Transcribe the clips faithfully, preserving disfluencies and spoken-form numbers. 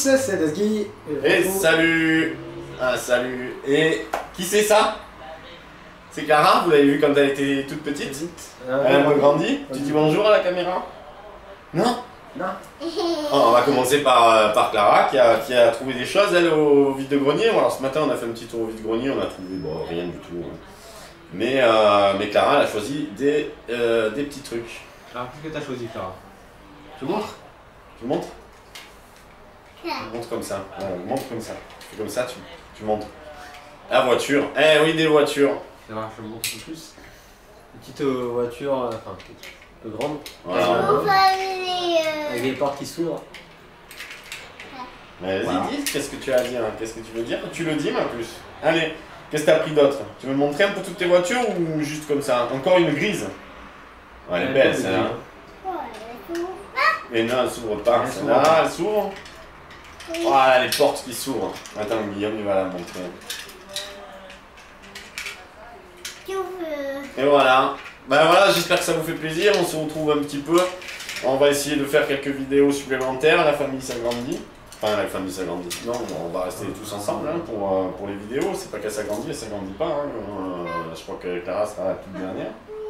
c'est Desguy. Et salut. Ah salut. Et qui c'est ça? C'est Clara, vous l'avez vu quand elle était toute petite. Euh, Elle a un peu grandi. Tu dis bonjour à la caméra? Non? Non. Oh, on va commencer par, par Clara qui a, qui a trouvé des choses elle au vide-grenier. Alors ce matin on a fait un petit tour au vide-grenier, on a trouvé bon, rien du tout. Mais, euh, mais Clara elle a choisi des, euh, des petits trucs. Alors qu'est-ce que tu as choisi, Clara? Tu montres? Tu montres? Tu montres comme ça. Ouais, montre comme ça. Tu fais comme ça, tu, tu montres. La voiture. Eh oui, des voitures. C'est vrai, je montre un peu plus. Une petite euh, voiture, euh, enfin, un peu grande. Voilà. Avec des portes qui s'ouvrent. Vas-y, Voilà. dis, qu'est-ce que tu as à dire? Qu'est-ce que tu veux dire? Tu le dis, ma plus. Allez, qu'est-ce que tu as pris d'autre? Tu veux me montrer un peu toutes tes voitures ou juste comme ça? Encore une grise? Ouais, elle est belle, celle-là. Mais non, elle s'ouvre pas. Elle Celle-là, elle s'ouvre. Voilà, les portes qui s'ouvrent. Attends, Guillaume, il va la montrer. Et voilà. Ben voilà, j'espère que ça vous fait plaisir. On se retrouve un petit peu. On va essayer de faire quelques vidéos supplémentaires. La famille s'agrandit. Enfin, la famille s'agrandit. Non, on va rester tous ensemble hein, pour, euh, pour les vidéos. C'est pas qu'elle s'agrandit, elle s'agrandit pas. Hein. Euh, je crois que Clara sera la toute dernière.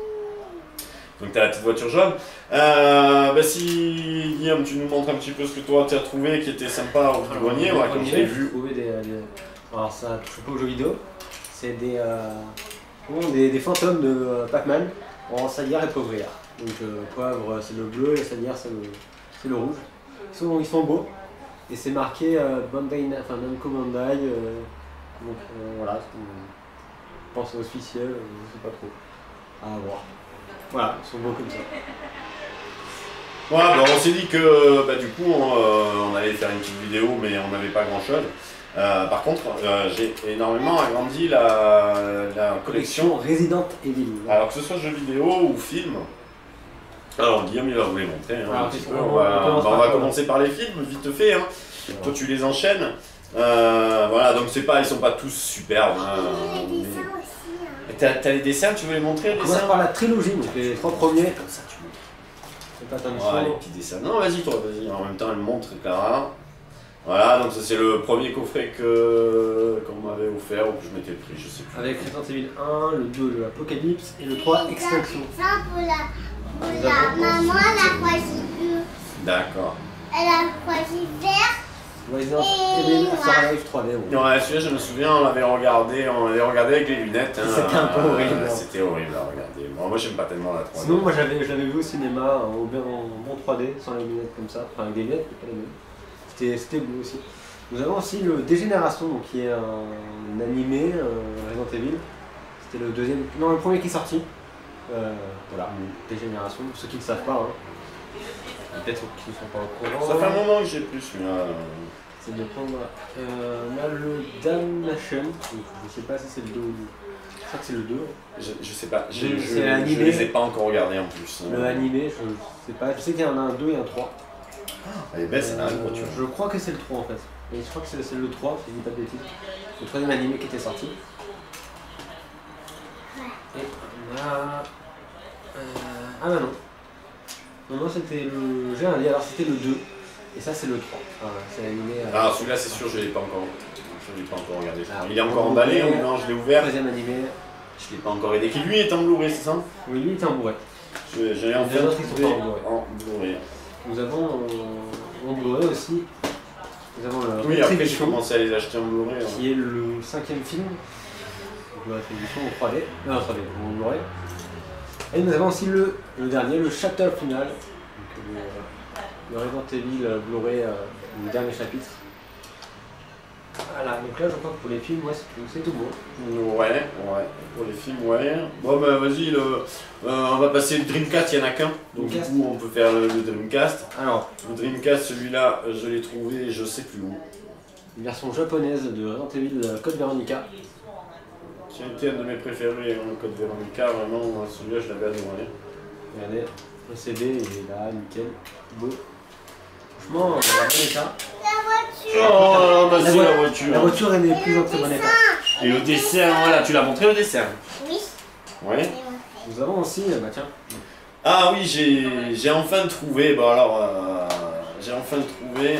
Donc tu as la petite voiture jaune. Euh, bah si Guillaume, tu nous montres un petit peu ce que toi tu as trouvé qui était sympa au vide-grenier, ouais, comme je l'ai vu. Trouvé des, des... Alors ça touche pas aux jeux vidéo. C'est des, euh... des, des fantômes de euh, Pac-Man en salière et poivrière. Donc euh, poivre c'est le bleu et salière c'est le, c'est le rouge. Ils sont, ils sont beaux. Et c'est marqué euh, Bandai, enfin Namco Bandai. Euh... Donc euh, voilà, je pense officiel, euh, je sais pas trop. À voir. Voilà, ils sont beaux comme ça. Voilà, bah on s'est dit que bah, du coup on, euh, on allait faire une petite vidéo mais on n'avait pas grand chose. Euh, par contre, euh, j'ai énormément agrandi la, la collection Resident Evil. Alors que ce soit jeux vidéo ou film. Alors Guillaume il va vous les montrer. Hein, Alors, un petit peu. on, On va, on, bah, on va commencer par les films, vite fait. Hein. Voilà. Toi tu les enchaînes. Euh, voilà, donc c'est pas, ils sont pas tous superbes. Hein, mais... T'as t'as les dessins, tu veux les montrer les On commence dessins? par la trilogie, donc les trois premiers. Comme ça tu montres. C'est pas tant Voilà, les petits dessins. Non, vas-y, toi, vas-y. En même temps, elle montre, Clara. Voilà, donc ça, c'est le premier coffret que qu'on m'avait offert ou que je m'étais pris, je sais plus. Avec Resident Evil un, le deux, l'Apocalypse et le trois, Extinction. Ça pour la, pour la maman, elle a choisi bleu. D'accord. Elle a choisi vert. Resident Evil Afterlife trois D. Ouais, ouais celui-là, je me souviens, on l'avait regardé, on l'avait regardé avec les lunettes. Hein, C'était un peu euh, horrible. C'était horrible à regarder. Bon, moi, j'aime pas tellement la trois D. Sinon, moi j'avais, je l'avais vu au cinéma en, en bon trois D, sans les lunettes comme ça. Enfin, avec des lunettes, mais pas les mêmes. C'était, c'était beau aussi. Nous avons aussi le Dégénération, donc, qui est un, un animé, euh, Resident Evil. C'était le deuxième, non, le premier qui est sorti. Euh, voilà, Dégénération, pour ceux qui ne savent pas. Hein. Peut-être qu'ils ne sont pas au courant. Ça fait un moment que j'ai plus celui-là. C'est de prendre. Euh, on a le Damnation, donc je sais pas si c'est le deux ou le. Je crois que c'est le deux. Je, je sais pas, je, Le- je, c'est je animé. les ai pas encore regardés en plus. Le animé, je sais pas. Je sais qu'il y en a un deux et un trois. Elle est belle, c'est Euh, la voiture. je crois que c'est le trois en fait. Et je crois que c'est, c'est le trois, si je dis pas de bêtises. Le troisième animé qui était sorti. Et on a. Euh, ah bah non. Non, non, c'était le. J'ai un lien, alors c'était le deux. Et ça, c'est le trois. Ah, c'est l'animé. Euh... Alors celui-là, c'est sûr, je l'ai pas encore. Je l'ai pas encore regardé. Ah, Il est encore emballé ou non? Je l'ai ouvert. Troisième animé. Je l'ai pas encore aidé. Qui lui est en Blu-ray, c'est ça? Oui, lui il était en Blu-ray. Je- J'ai Les enfin autres, ils sont trouvé pas en Blu-ray. en Blu-ray. Nous avons en, en Blu-ray aussi. Nous avons le Oui, après j'ai Rétribution, commencé à les acheter en Blu-ray. hein. qui est le cinquième film. Donc la Rétribution en trois D. Non, en trois D, en Blu-ray. Et nous avons aussi le, le dernier, le Chapter Final. Donc, le, le Resident Evil euh, Blu-ray, euh, le dernier chapitre. Voilà, donc là je crois que pour les films, ouais, c'est, c'est tout beau. Ouais, ouais. Pour les films, ouais. Bon, bah vas-y, le, euh, on va passer le Dreamcast, il y en a qu'un. Donc Dreamcast. du coup, on peut faire le, le Dreamcast. Alors, Le Dreamcast, celui-là, je l'ai trouvé, je sais plus où. une version japonaise de Resident Evil euh, Code Veronica. Qui a été un de mes préférés, hein, le Code Veronica, vraiment, celui-là, je l'avais adoré. Regardez, le C D il est là, nickel, beau. Franchement, euh, bon état. Oh, bah La c'est voi- la voiture. La voiture elle n'est plus en très bon état. Et le dessert, voilà, tu l'as montré le dessert? Oui. Ouais. Nous avons aussi, euh, bah tiens, Ah oui, j'ai j'ai enfin trouvé, bon alors, euh, j'ai enfin trouvé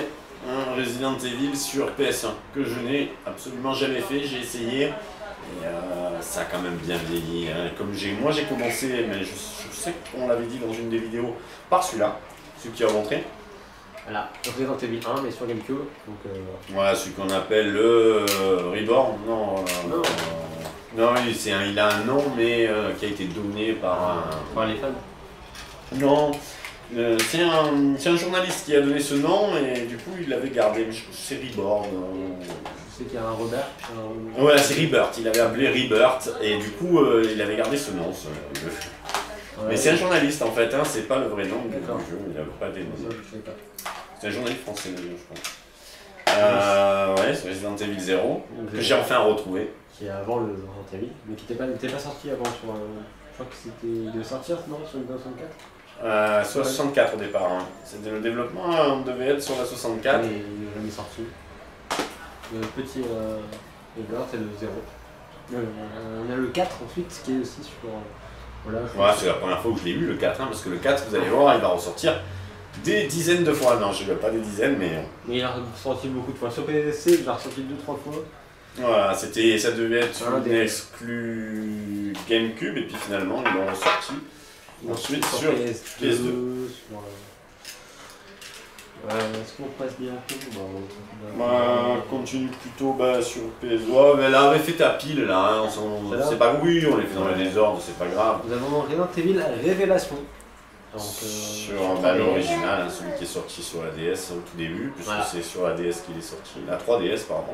un Resident Evil sur P S un, que je n'ai absolument jamais fait, j'ai essayé, et euh, ça a quand même bien vieilli. Hein. Comme j'ai, moi j'ai commencé, mais je, je sais qu'on l'avait dit dans une des vidéos, par celui-là, celui qui a montré. Voilà, Resident Evil un, mais sur GameCube. Donc, euh... Voilà, celui qu'on appelle le euh, Reborn. Non, euh, non. Euh, non il, c'est un, il a un nom, mais euh, qui a été donné par un... Par les fans. Non, euh, c'est un, c'est un journaliste qui a donné ce nom, et du coup il l'avait gardé. C'est Reborn. Euh... Je sais qu'il y a un Robert. Un... Voilà, c'est Rebirth, il avait appelé Rebirth, et du coup euh, il avait gardé ce nom. Ce, le... ouais. Mais c'est un journaliste en fait, hein, c'est pas le vrai nom du jeu, il n'avait pas des noms. C'est un journaliste français d'ailleurs, je crois. Euh, ouais, c'est Resident Evil zéro, que j'ai enfin retrouvé. Qui est avant le Resident Evil, mais qui n'était pas, pas sorti avant sur un... Je crois que c'était... Il devait sortir, non, sur une soixante-quatre euh, sur la soixante-quatre au départ, hein. C'était le développement, on devait être sur la soixante-quatre. Et il n'est jamais sorti. Le petit euh, Edward, c'est le zéro. Le, euh, on a le quatre ensuite, qui est aussi sur... Euh, voilà, ouais, c'est la première fois que je l'ai eu, le quatre, hein, parce que le quatre, vous allez voir, il va ressortir des dizaines de fois. Non, je ne vais pas des dizaines, mais... Mais il a ressorti beaucoup de fois. Sur P S C, il a ressorti deux trois fois. Voilà, c'était, ça devait être ah, une des... exclu GameCube, et puis finalement, ils l'ont ressorti. Ensuite, sur, sur P S deux. P S deux. Sur... Euh, est-ce qu'on passe bien un peu bah, bah, continue plutôt bah, sur P S deux. Oh, mais là, on avait fait ta pile, là. Hein, on c'est pas oui, on les fait dans le désordre, c'est pas grave. Nous avons Resident Evil Révélation. Donc, euh, sur bah, l'original, hein, celui qui est sorti sur la D S au tout début, puisque voilà. C'est sur la D S qu'il est sorti. La trois D S, pardon.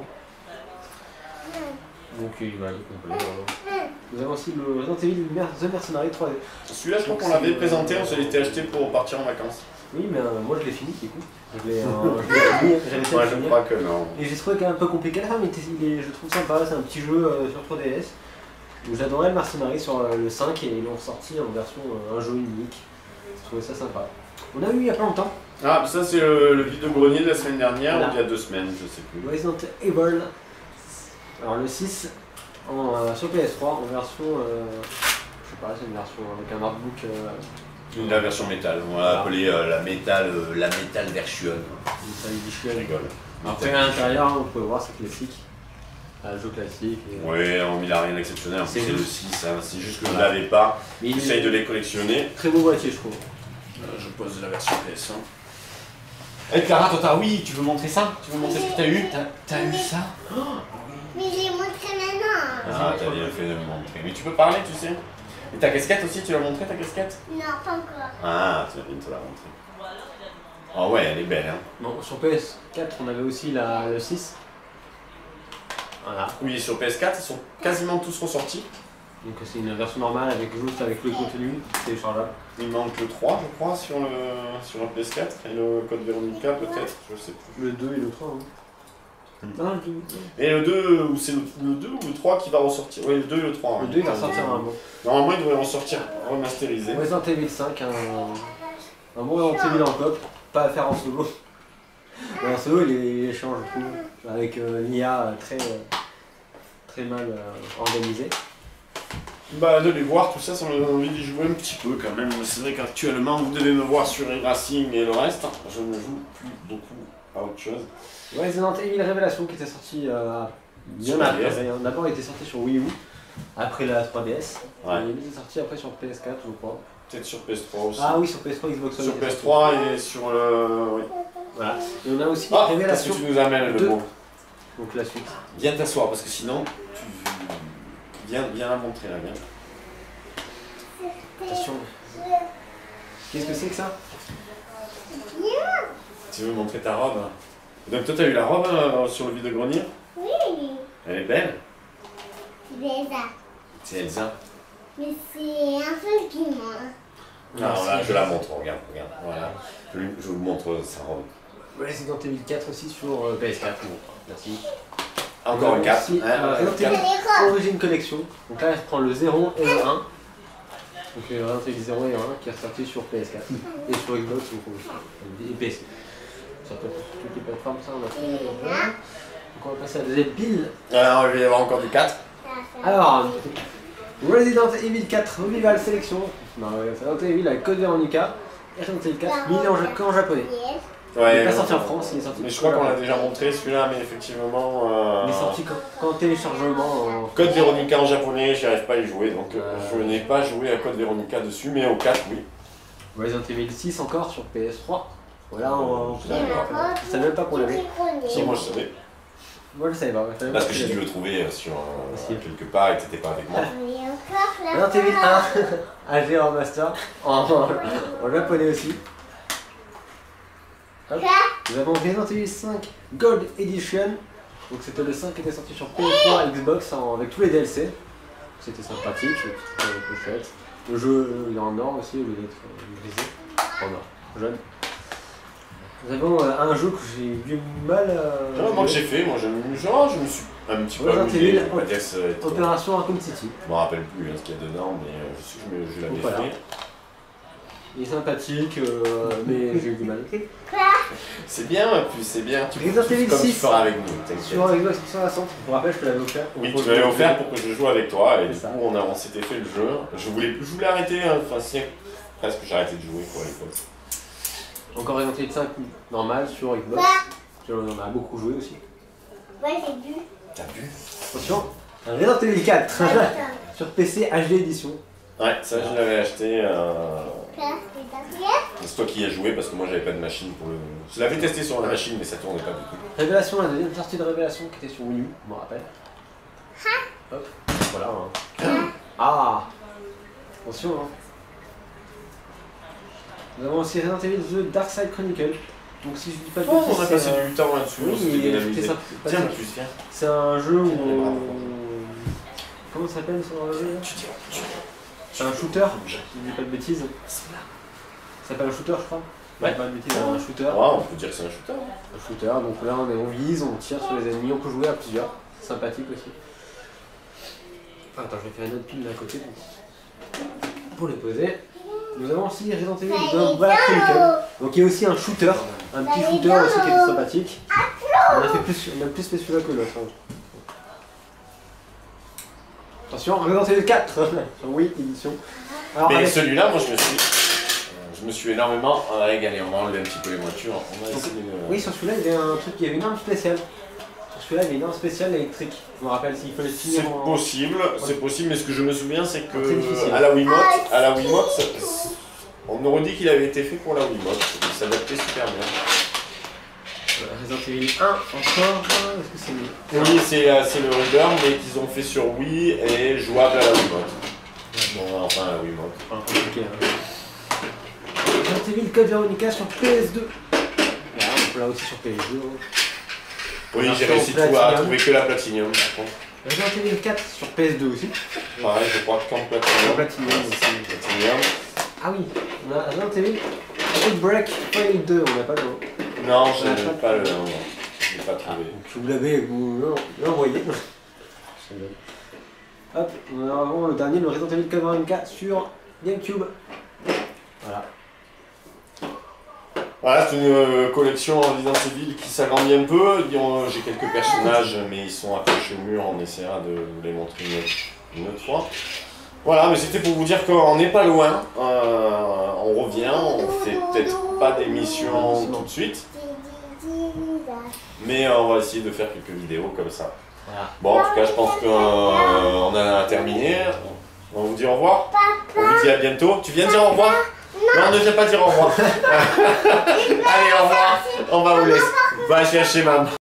Donc il va aller complet. Voilà. Nous avons aussi le Resident Evil The Mercenary trois D. Celui-là, je crois qu'on l'avait présenté, on se l'était acheté pour partir en vacances. Oui, mais euh, moi je l'ai fini, écoute. Je l'ai euh, fini, j'avais ouais, je crois que non. Et j'ai trouvé qu'il est un peu compliqué à la fin, mais il est, je trouve sympa. C'est un petit jeu euh, sur trois D S. J'adorais le Mercenary sur euh, le cinq et ils l'ont sorti en version euh, un jeu unique. Je trouvais ça sympa. On a eu il y a pas longtemps. Ah, ça c'est le, le vide-grenier de la semaine dernière, voilà. Ou il y a deux semaines, je sais plus. Resident Evil. Alors le six en, euh, sur P S trois en version, euh, je sais pas, c'est une version avec un artbook. Euh, la version métal, on l'a appelée euh, la métal, euh, la métal version. Métal edition. Je rigole. Après à l'intérieur, on peut voir c'est classique. Un jeu classique. Et... Oui, il n'a rien d'exceptionnel, c'est le six, hein. C'est juste que vous ne l'avez pas, j'essaye de les collectionner. Très beau boîtier je trouve. Euh, je pose la version P S un. Eh hey Clara, toi t'as oui, tu veux montrer ça? Tu veux montrer ce que t'as eu? T'as eu ça? Oh, mais j'ai montré maintenant. Ah, t'as bien fait de me montrer. Mais tu peux parler, tu sais. Et ta casquette aussi, tu l'as montré ta casquette? Non, pas encore. Ah, tu vas bien te la montrer. Ah ouais, elle est belle, hein. Bon, sur P S quatre, on avait aussi la, le six. Voilà. Oui, sur P S quatre, ils sont quasiment tous ressortis. Donc c'est une version normale avec juste avec le contenu téléchargeable. Il manque le trois, je crois, sur le, sur le P S quatre, et le code Véronica peut-être, je sais plus. Le deux et le trois, hein. Hmm. Non, le deux. Et le deux, ou c'est le, le deux ou le trois qui va ressortir? Oui, le deux et le trois. Le hein. deux il va ressortir un bon. Normalement, il devrait ressortir remasterisé. Resident Evil cinq, un, un bon Resident Evil en coop, pas à faire en solo. En solo, il est, il est chiant, je trouve, avec euh, l'I A très, euh, très mal euh, organisé. Bah, de les voir, tout ça, ça m'a envie d'y jouer un petit peu quand même. C'est vrai qu'actuellement, vous devez me voir sur Racing et le reste. Je ne joue plus beaucoup à autre chose. Resident Evil Révélation qui était sorti euh, bien après. D'abord, il était sorti sur Wii U, après la trois D S. Ouais. Et il est sorti après sur P S quatre, je crois. Peut-être sur P S trois aussi. Ah oui, sur P S trois, Xbox One. Sur P S trois et sur le. Oui. Voilà. Et on a aussi ah, Révélation. Tu nous amènes le mot. Donc la suite. Viens t'asseoir parce que sinon, tu. Viens, viens la montrer là, viens. Attention. Qu'est-ce que c'est que ça? Tu veux montrer ta robe? Donc toi, t'as eu la robe euh, sur le vide-grenier? Oui. Elle est belle? C'est Elsa. C'est Elsa. Mais c'est un peu guimard. Alors là, je la montre, regarde, regarde. Voilà. Je, je vous montre sa robe. Resident Evil quatre aussi sur euh, P S quatre. Bon, merci. Encore un quatre. Aussi, euh, Resident Evil Origin Collection. Donc là, je prends le zéro et le un. Donc euh, Resident Evil zéro et un qui est ressorti sur P S quatre et sur Xbox et P C. Ça peut être sur toutes les plateformes, ça on a fait. Donc on va passer à la deuxième pile. Alors, il va y avoir encore du quatre. Alors, Resident Evil quatre Revival Sélection. Non, Resident Evil avec Code Veronica et Resident Evil quatre mis en, en japonais. Ouais, il n'est pas ouais, sorti en ouais. France, il est sorti. Mais je crois qu'on l'a déjà montré celui-là, mais effectivement. Euh... Il est sorti quand, quand téléchargement. En... Code Veronica en japonais, j'y arrive pas à y jouer, donc euh, Euh. je n'ai pas joué à Code Veronica dessus, mais au quatre, oui. Resident Evil six encore sur P S trois. Voilà, on, on, Il y en a pas je savais même pas qu'on l'avait. Si, moi je savais. Moi je savais pas. Je savais Parce pas que qu'on j'ai dû l'avait. le trouver euh, sur euh, Aussi. quelque part et t'étais pas avec moi. Il y a encore la Resident Evil un, H D Remaster, en, en japonais aussi. Hop. Nous avons Resident Evil cinq Gold Edition. Donc c'était le cinq qui était sorti sur P S trois, Xbox en- avec tous les D L C. C'était sympathique, une petite euh, pochette. Le jeu il est en or aussi, au lieu d'être euh, grisé. En or, jaune. Nous avons euh, un jeu que j'ai eu du mal à. Non, moi que j'ai fait, moi je, genre, je me suis un petit peu Resident amusé. Evil, Je vais pas dire que ça va être- Opération Raccoon City. Je me rappelle plus hein, ce qu'il y a dedans, mais euh, je sais que je, me- je l'avais Voilà. fait. Il est sympathique, euh, mais j'ai eu du mal. C'est bien, en plus, c'est bien. Tu Resident tu- Evil comme tu six. feras avec nous, t'inquiète. Sur Xbox trois cent soixante, je me rappelle, je te l'avais offert. Oui, tu m'avais offert pour que je joue avec toi, et C'est du ça. coup on, a- on s'était fait le jeu. Je voulais, je voulais arrêter, hein, enfin si, presque j'ai arrêté de jouer quoi à l'époque. Encore Resident Evil cinq normal sur Xbox. On en a beaucoup joué aussi. Ouais, j'ai bu. T'as vu? Attention, un Resident Evil quatre Attends. sur P C H D édition. Ouais, ça je l'avais acheté. Euh... Là, c'est ta pièce. C'est toi qui y as joué parce que moi j'avais pas de machine pour le. Je l'avais testé sur la machine mais ça tournait pas du tout. Révélation, la deuxième sortie de Révélation qui était sur Wii U, je me rappelle. Hop, voilà. Hein. Ah, attention. Hein. Nous avons aussi Resident Evil The Dark Side Chronicle. Donc si je dis pas de Oh, bêtises, on a c'est, passé euh, du temps là-dessus, on s'était oui, bien et amusé. c'était sympa. Tiens, plus, viens. C'est un jeu où Tiens, on... bravo. Comment ça s'appelle ce jeu là Tu dis, tu C'est un shooter, si je dis pas de bêtises. Ça s'appelle un shooter je crois. Ouais. Pas de bêtises, un shooter. Ouais, on peut dire que c'est un shooter. hein. Un shooter, donc là on, est, on vise, on tire sur les ennemis, on peut jouer à plusieurs. C'est sympathique aussi. Ah, attends, je vais faire une autre pile d'un côté pour les poser. Nous avons aussi Resident Evil The Umbrella Chronicles. Donc il y a aussi un shooter, un petit shooter aussi qui est sympathique. On a, fait plus, on a plus fait celui-là que l'autre. hein. Attention, Resident Evil quatre sur Wii édition. Alors, Mais avec- celui-là, moi je me suis. euh, Je me suis énormément régalé. On va enlever un petit peu les voitures. On va Donc, essayer de. Oui, sur celui-là, il y avait un truc, il y avait une arme spéciale. Sur celui-là, il y avait une arme spéciale électrique. Je me rappelle s'il fallait C'est finir en... possible, c'est possible, mais ce que je me souviens, c'est que Très difficile. à la Wiimote, à la Wiimote, ça- on aurait dit qu'il avait été fait pour la Wiimote. Il s'adaptait super bien. Voilà, Resident Evil un encore. Ah, est-ce que c'est mieux? Oui, c'est euh, c'est le Reader, mais qu'ils ont fait sur Wii et jouable à la Wiimote. Bon, enfin, à la Wiimote. Enfin, compliqué. Hein. Resident Evil Code Veronica sur P S deux. Voilà, on peut là aussi sur P S deux. hein. Oui, j'ai Version réussi tout à Platinum. trouver que la Platinum, par contre. Resident Evil quatre sur P S deux aussi. Pareil, je crois qu'en La Platinum. Platinum aussi. Platinum. Ah oui, on a Resident Evil Outbreak Fail deux, on n'a pas le nom. Non, je On a n'ai pas pas de- le. non, Je l'ai pas trouvé. Si vous l'avez, vous l'envoyez. Hop, on a vraiment le dernier, le Resident Evil Code Veronica sur GameCube. Voilà. Voilà, c'est une euh, collection Resident Evil qui s'agrandit un peu. Disons, J'ai quelques personnages, mais ils sont accrochés au mur. On essaiera de vous les montrer une autre, une autre fois. Voilà, mais c'était pour vous dire qu'on n'est pas loin. Euh, on revient, on fait peut-être pas d'émission tout de suite, mais euh, on va essayer de faire quelques vidéos comme ça. Voilà. Bon, en tout cas, je pense qu'on a terminé. On vous dit au revoir. On vous dit à bientôt. Tu viens dire au revoir? Non, ne viens pas dire au revoir. Allez, au revoir. On va vous laisser. Va chercher maman.